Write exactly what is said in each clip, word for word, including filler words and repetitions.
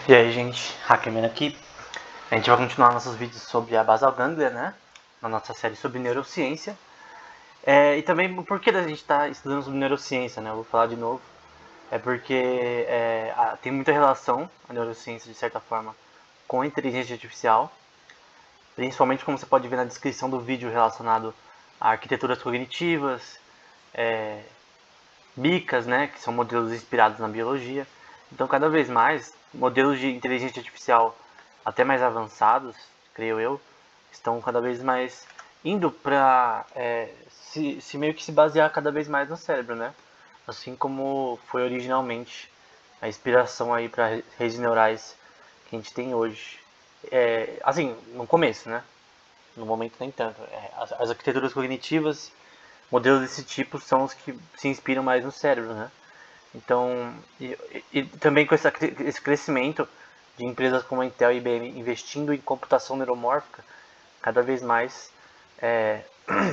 E aí, gente, Hackerman aqui. A gente vai continuar nossos vídeos sobre a basal ganglia, né? Na nossa série sobre neurociência. É, e também o porquê da gente estar tá estudando sobre neurociência, né? Eu vou falar de novo. É porque é, a, tem muita relação a neurociência, de certa forma, com a inteligência artificial. Principalmente como você pode ver na descrição do vídeo relacionado a arquiteturas cognitivas, é, bicas, né? Que são modelos inspirados na biologia. Então, cada vez mais, modelos de inteligência artificial até mais avançados, creio eu, estão cada vez mais indo para é, se, se meio que se basear cada vez mais no cérebro, né? Assim como foi originalmente a inspiração aí para redes neurais que a gente tem hoje. É, assim, no começo, né? No momento nem tanto. É, as, as arquiteturas cognitivas, modelos desse tipo são os que se inspiram mais no cérebro, né? Então, e, e também com essa, esse crescimento de empresas como a Intel e I B M investindo em computação neuromórfica, cada vez mais é,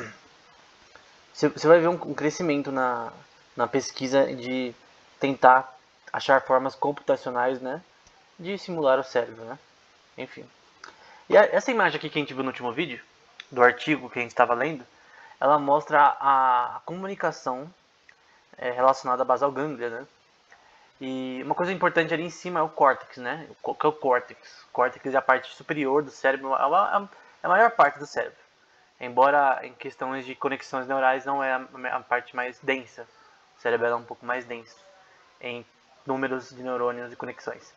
você vai ver um, um crescimento na, na pesquisa de tentar achar formas computacionais, né, de simular o cérebro, né? Enfim. E a, essa imagem aqui que a gente viu no último vídeo, do artigo que a gente estava lendo, ela mostra a, a comunicação é, relacionada à basal ganglia, né? E uma coisa importante ali em cima é o córtex, né? O que é o córtex? O córtex é a parte superior do cérebro, é a, é a maior parte do cérebro. Embora em questões de conexões neurais não é a, a parte mais densa. O cérebro é um pouco mais denso em números de neurônios e conexões.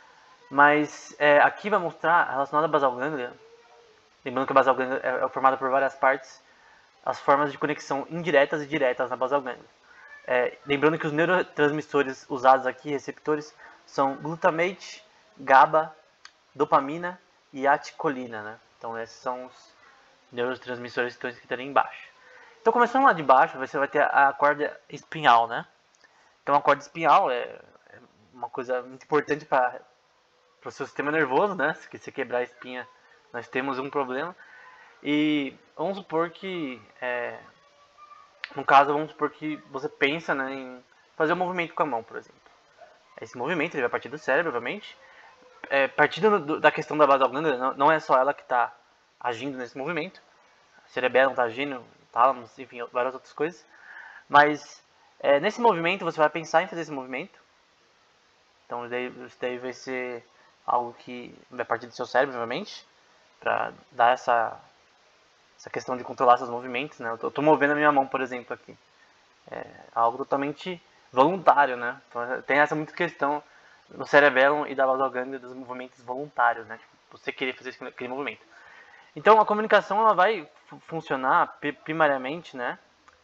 Mas é, aqui vai mostrar, relacionado à basal ganglia, lembrando que a basal ganglia é, é formada por várias partes, as formas de conexão indiretas e diretas na basal ganglia. É, lembrando que os neurotransmissores usados aqui, receptores, são glutamate, GABA, dopamina e acetilcolina, né? Então esses são os neurotransmissores que estão escritos ali embaixo. Então começando lá de baixo, você vai ter a corda espinhal, né? Então a corda espinhal é uma coisa muito importante para o seu sistema nervoso, né? Se você quebrar a espinha, nós temos um problema. E vamos supor que é, no caso, vamos supor que você pensa, né, em fazer um movimento com a mão, por exemplo. Esse movimento ele vai partir do cérebro, obviamente. É, partindo do, da questão da basal ganglia, não, não é só ela que está agindo nesse movimento. A cerebelo está agindo, tálamos, enfim, várias outras coisas. Mas é, nesse movimento você vai pensar em fazer esse movimento. Então isso daí vai ser algo que vai partir do seu cérebro, obviamente, para dar essa, essa questão de controlar seus movimentos, né? Eu estou movendo a minha mão, por exemplo, aqui. É algo totalmente voluntário, né? Então, tem essa muita questão no cerebelo e da basal ganglia dos movimentos voluntários, né? Tipo, você querer fazer aquele movimento. Então a comunicação ela vai funcionar primariamente, né?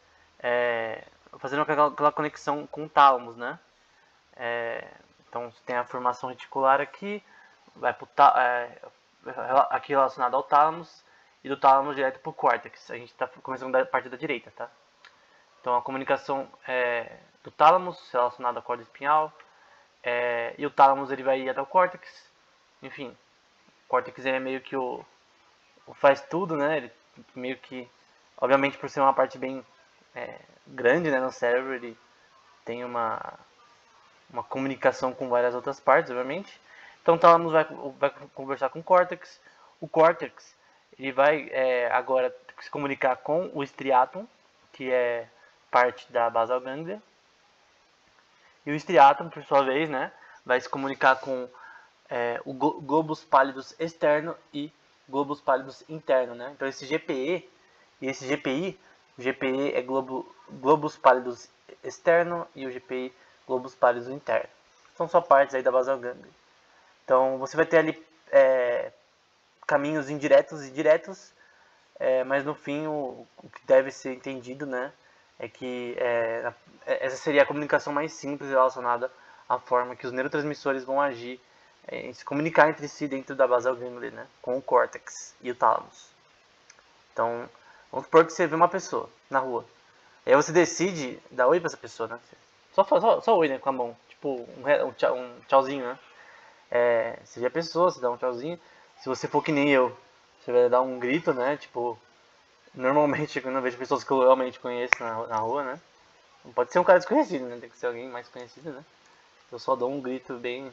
É, fazendo aquela, aquela conexão com o tálamo, né? É, então você tem a formação reticular aqui, vai pro é, aqui relacionado ao tálamo e do tálamo direto para o córtex. A gente está começando da parte da direita, tá? Então a comunicação é, do tálamo relacionada à corda espinhal, é, e o tálamo ele vai ir até o córtex. Enfim, o córtex é meio que o, o faz tudo, né? Ele meio que, obviamente por ser uma parte bem é, grande, né, no cérebro, ele tem uma uma comunicação com várias outras partes, obviamente. Então o tálamo vai, vai conversar com o córtex. O córtex ele vai é, agora se comunicar com o striatum, que é parte da basal ganglia. E o striatum, por sua vez, né, vai se comunicar com é, o globus pálidos externo e globus pálidos interno, né? Então esse G P E e esse G P I, o G P E é globo, globus pálidos externo e o G P I globus pálidos interno. São só partes aí da basal ganglia. Então você vai ter ali é, caminhos indiretos e diretos, é, mas no fim o, o que deve ser entendido, né, é que é, essa seria a comunicação mais simples relacionada à forma que os neurotransmissores vão agir é, em se comunicar entre si dentro da basal ganglia, né, com o córtex e o tálamos. Então, vamos supor que você vê uma pessoa na rua. Aí você decide dar oi pra essa pessoa, né? Só, só, só oi, né, com a mão. Tipo, um, um, tchau, um tchauzinho, né? É, você vê a pessoa, você dá um tchauzinho. Se você for que nem eu, você vai dar um grito, né? Tipo, normalmente quando eu vejo pessoas que eu realmente conheço na, na rua, né? Não pode ser um cara desconhecido, né? Tem que ser alguém mais conhecido, né? Eu só dou um grito bem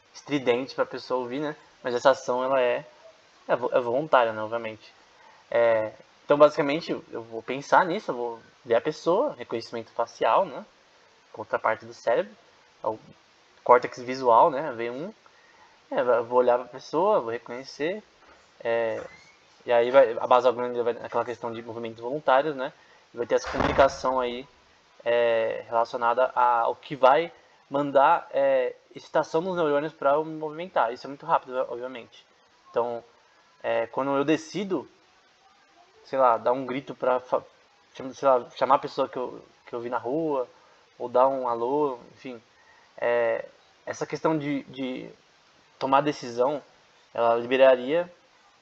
estridente para a pessoa ouvir, né? Mas essa ação ela é, é voluntária, né? Obviamente. É, então, basicamente, eu vou pensar nisso, eu vou ver a pessoa, reconhecimento facial, né? Outra parte do cérebro, é o córtex visual, né? V um. É, eu vou olhar para a pessoa, vou reconhecer. É, e aí vai, a basal ganglia vai naquela questão de movimentos voluntários, né? E vai ter essa comunicação aí é, relacionada ao que vai mandar é, excitação nos neurônios para eu me movimentar. Isso é muito rápido, obviamente. Então, é, quando eu decido, sei lá, dar um grito para, sei lá, chamar a pessoa que eu, que eu vi na rua, ou dar um alô, enfim, é, essa questão de, de tomar decisão, ela liberaria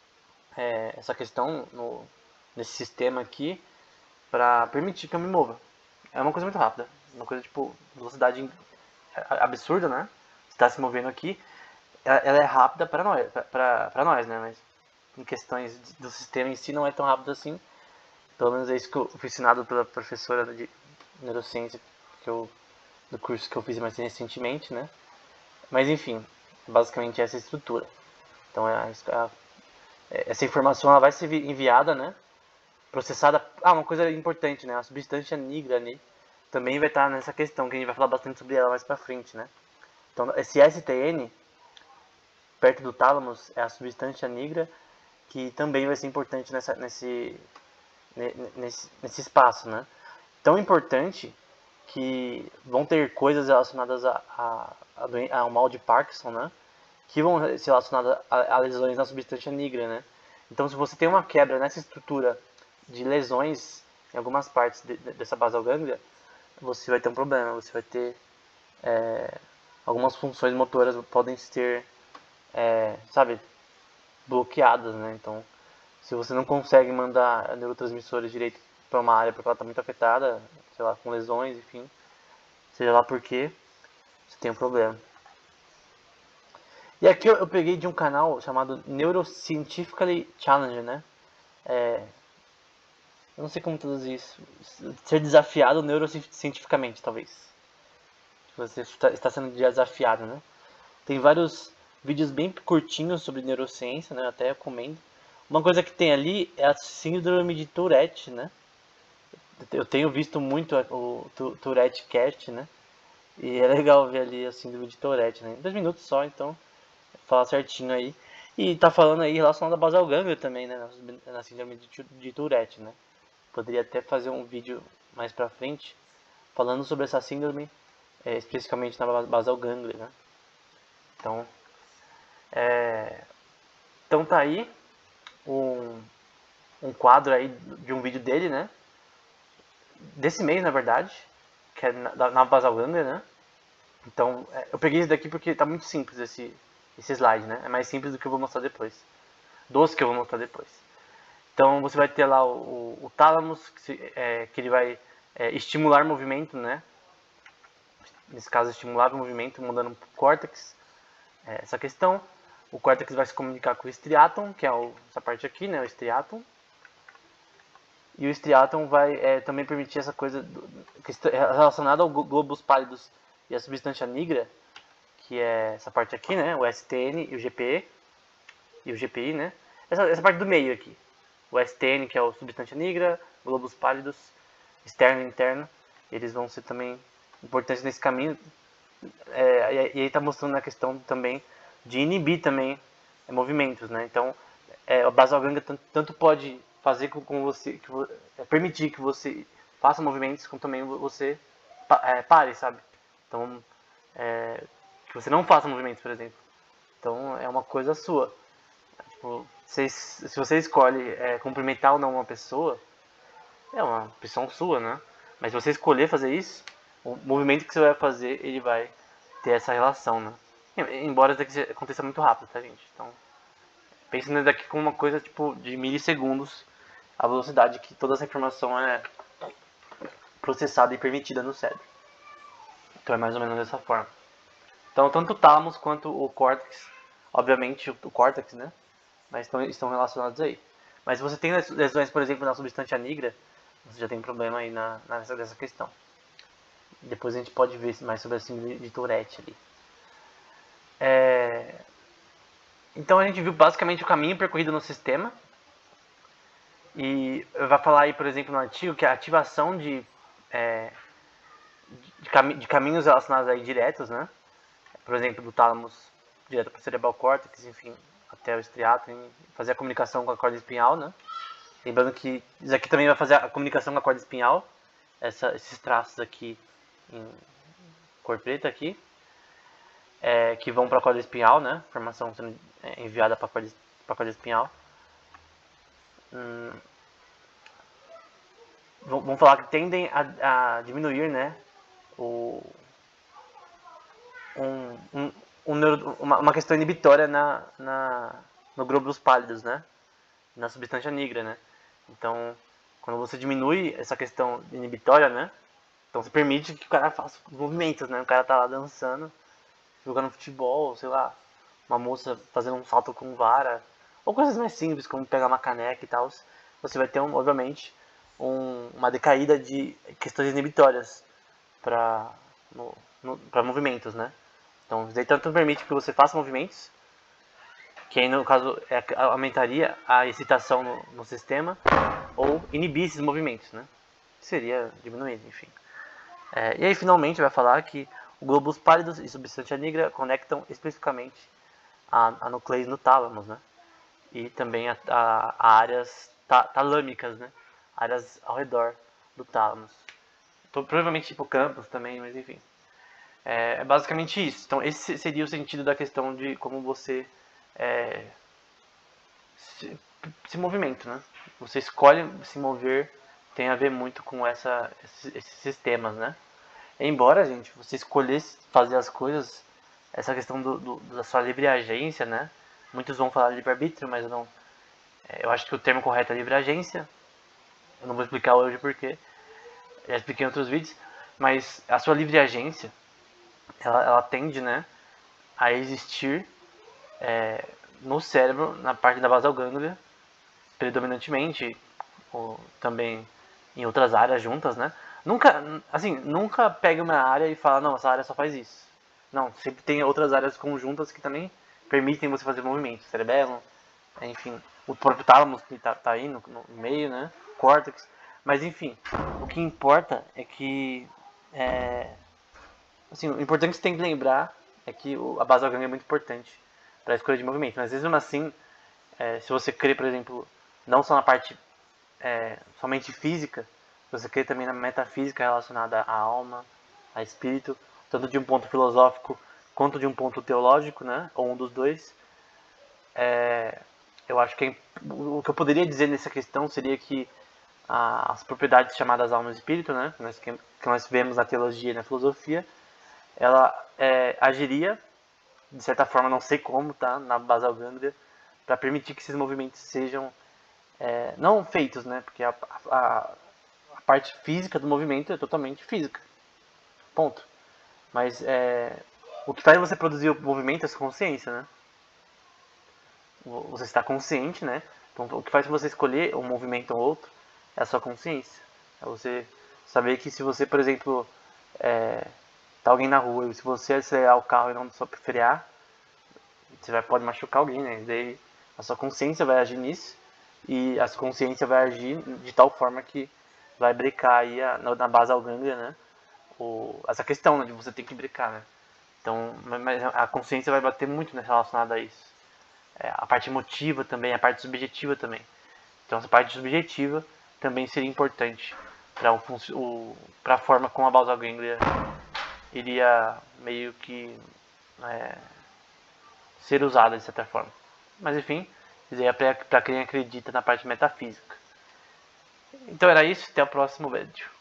é, essa questão no, nesse sistema aqui para permitir que eu me mova. É uma coisa muito rápida, uma coisa tipo velocidade absurda, né? Está se movendo aqui, ela, ela é rápida para nós, para nós, né? Mas em questões do sistema em si não é tão rápido assim. Pelo menos é isso que eu fui ensinado pela professora de neurociência que eu, do curso que eu fiz mais recentemente, né? Mas enfim, basicamente essa estrutura. Então a, a, essa informação ela vai ser enviada, né? Processada. Ah, uma coisa importante, né? A substância nigra ali também vai estar nessa questão que a gente vai falar bastante sobre ela mais pra frente, né? Então esse S T N perto do tálamos é a substância nigra que também vai ser importante nessa, nesse, nesse, nesse espaço, né? Tão importante que vão ter coisas relacionadas a, a, a, ao mal de Parkinson, né? Que vão ser relacionadas a, a lesões na substância nigra, né? Então, se você tem uma quebra nessa estrutura de lesões em algumas partes de, de, dessa basal ganglia, você vai ter um problema, você vai ter é, algumas funções motoras podem ser, é, sabe, bloqueadas, né? Então, se você não consegue mandar neurotransmissores direito para uma área porque ela está muito afetada, sei lá, com lesões, enfim, seja lá por quê, você tem um problema. E aqui eu, eu peguei de um canal chamado Neuroscientifically Challenged, né? É, eu não sei como traduzir isso. Ser desafiado neurocientificamente, talvez. Você está, está sendo desafiado, né? Tem vários vídeos bem curtinhos sobre neurociência, né? Até recomendo. Uma coisa que tem ali é a síndrome de Tourette, né? Eu tenho visto muito o Tourette Cast, né? E é legal ver ali a síndrome de Tourette, né? Em dois minutos só, então fala certinho aí. E tá falando aí relacionado à basal ganglia também, né? Na, na síndrome de, de Tourette, né? Poderia até fazer um vídeo mais pra frente falando sobre essa síndrome, é, especificamente na basal ganglia, né? Então, é, então tá aí um, um quadro aí de um vídeo dele, né? Desse mês, na verdade, que é na, na basal ganglia, né? Então, é, eu peguei esse daqui porque tá muito simples esse, esse slide, né? É mais simples do que eu vou mostrar depois. Dos que eu vou mostrar depois. Então, você vai ter lá o, o, o tálamos, que, se, é, que ele vai é, estimular movimento, né? Nesse caso, estimular o movimento, mandando para o córtex. É, essa questão. O córtex vai se comunicar com o striatum, que é o, essa parte aqui, né? O striatum. E o striatum vai é, também permitir essa coisa do, relacionada ao globos pálidos e a substância nigra, que é essa parte aqui, né? O S T N e o G P E. E o G P I, né? Essa, essa parte do meio aqui. O S T N, que é o substância nigra, globos pálidos, externo e interno, eles vão ser também importantes nesse caminho. É, e aí está mostrando a questão também de inibir também é, movimentos, né? Então, é, a basal ganglia tanto, tanto pode fazer com, com você, que, é, permitir que você faça movimentos, como também você é, pare, sabe? Então, é, que você não faça movimentos, por exemplo. Então, é uma coisa sua. Tipo, se, se você escolhe é, cumprimentar ou não uma pessoa, é uma opção sua, né? Mas se você escolher fazer isso, o movimento que você vai fazer, ele vai ter essa relação, né? Embora isso daqui aconteça muito rápido, tá, gente? Então, pense nisso daqui como uma coisa, tipo, de milissegundos, a velocidade que toda essa informação é processada e permitida no cérebro. Então é mais ou menos dessa forma. Então, tanto o tálamo quanto o córtex, obviamente o córtex, né? Mas estão, estão relacionados aí. Mas se você tem lesões, por exemplo, na substância nigra, você já tem problema aí na, nessa dessa questão. Depois a gente pode ver mais sobre a síndrome de Tourette ali. É... Então a gente viu basicamente o caminho percorrido no sistema. E vai falar aí, por exemplo, no artigo, que a ativação de, é, de, cami de caminhos relacionados aí diretos, né? Por exemplo, do tálamo direto para o cerebral córtex, enfim, até o estriato, fazer a comunicação com a corda espinhal, né? Lembrando que isso aqui também vai fazer a comunicação com a corda espinhal, essa, esses traços aqui em cor preta aqui, é, que vão para a corda espinhal, né? Informação sendo enviada para a corda, para a corda espinhal. Hum, vamos falar que tendem a, a diminuir, né? O, um, um, um neuro, uma, uma questão inibitória na, na, no glóbulos pálidos, né? Na substância nigra, né? Então, quando você diminui essa questão inibitória, né? Então você permite que o cara faça movimentos, né? O cara tá lá dançando, jogando futebol, sei lá, uma moça fazendo um salto com vara, ou coisas mais simples, como pegar uma caneca e tal. Você vai ter, um, obviamente, um, uma decaída de questões inibitórias para para movimentos, né? Então, isso aí tanto permite que você faça movimentos, que aí no caso é, aumentaria a excitação no, no sistema, ou inibir esses movimentos, né? Seria diminuir, enfim. É, e aí finalmente vai falar que os glóbulos pálidos e substância negra conectam especificamente a, a nucleus no tálamo, né? E também a, a, a áreas ta, talâmicas, né? Áreas ao redor do tálamo. Então, provavelmente hipocampos também, mas enfim. É, é basicamente isso. Então esse seria o sentido da questão de como você é, se, se movimenta, né? Você escolhe se mover, tem a ver muito com essa, esses, esses sistemas, né? Embora, gente, você escolher fazer as coisas, essa questão do, do, da sua livre agência, né? Muitos vão falar livre-arbítrio, mas eu não. É, eu acho que o termo correto é livre agência. Eu não vou explicar hoje porque já expliquei em outros vídeos, mas a sua livre agência, ela, ela tende, né, a existir é, no cérebro, na parte da basal ganglia, predominantemente, ou também em outras áreas juntas, né? Nunca, assim, nunca pega uma área e fala, não, essa área só faz isso. Não, sempre tem outras áreas conjuntas que também permitem você fazer movimentos. Cerebelo, enfim, o próprio tálamo que tá, tá aí no, no meio, né? Córtex. Mas enfim, o que importa é que, é, assim, o importante que você tem que lembrar é que o, a basal ganglia é muito importante para a escolha de movimento. Mas mesmo assim, é, se você crê, por exemplo, não só na parte é, somente física, você crê também na metafísica relacionada à alma, a espírito, tanto de um ponto filosófico quanto de um ponto teológico, né? Ou um dos dois. É, eu acho que é, o que eu poderia dizer nessa questão seria que a, as propriedades chamadas alma e espírito, né? Que nós, que nós vemos na teologia e na filosofia, ela é, agiria, de certa forma, não sei como, tá? Na basal ganglia, para permitir que esses movimentos sejam é, não feitos, né? Porque a, a, a parte física do movimento é totalmente física. Ponto. Mas é, o que faz você produzir o movimento é a sua consciência, né? Você está consciente, né? Então o que faz você escolher um movimento ou outro é a sua consciência. É você saber que se você, por exemplo, é, tá alguém na rua e se você acelerar o carro e não só frear, você vai, pode machucar alguém, né? Daí a sua consciência vai agir nisso e a sua consciência vai agir de tal forma que vai brecar aí a, na basal ganglia, né? O, essa questão, né, de você ter que brecar, né? Então, mas a consciência vai bater muito, né, relacionada a isso. É, a parte emotiva também, a parte subjetiva também. Então, essa parte subjetiva também seria importante para o, o, a forma como a basal ganglia iria meio que é, ser usada de certa forma. Mas enfim, isso é para quem acredita na parte metafísica. Então era isso, até o próximo vídeo.